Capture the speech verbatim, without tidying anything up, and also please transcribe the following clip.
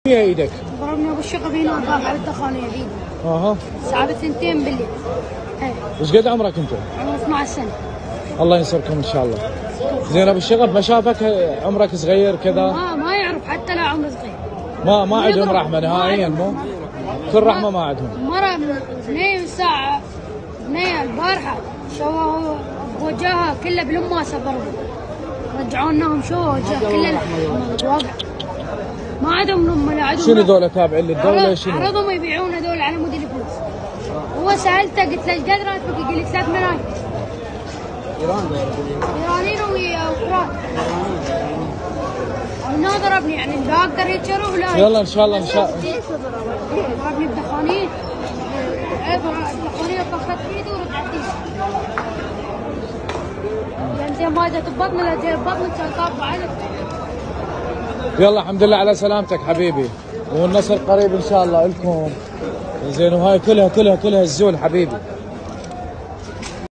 يا ايدك ضربني ابو الشقه هنا وطاف على الدخان يا ايدي. اها الساعه ثنتين بالليل. ايه. وش قد عمرك انت؟ عمري اثنعش سنه. الله ينصركم ان شاء الله. زين ابو الشغب ما شافك عمرك صغير كذا؟ ما ما يعرف حتى لا عمره صغير. ما ما عندهم رحمه نهائيا مو؟ كل رحمه ما عندهم. مره اثنين الساعه اثنين البارحه شووا وجهها كله بالماسه ضربوا. رجعوناهم شو وجه كله واقع. ما عندهم نم ولا عندهم. شنو ذولا تابعين للدوله شنو؟ عرضهم يبيعون هذول على مود الفلوس. هو سالته قلت له ايش قد راتبك؟ يقول لي ثلاث ملايين. ايرانيين واوكران. هنا ضربني يعني لا اقدر يتشرب ولا. يلا ان شاء الله ان شاء الله. ضربني بدخانين. الدخانيه طخت ايدي ورجعت ايدي. يعني زي ما جت ببطني لا جت ببطني كان طاف عليك. يلا الحمد لله على سلامتك حبيبي، والنصر قريب ان شاء الله لكم. زين وهاي كلها كلها كلها الزول حبيبي.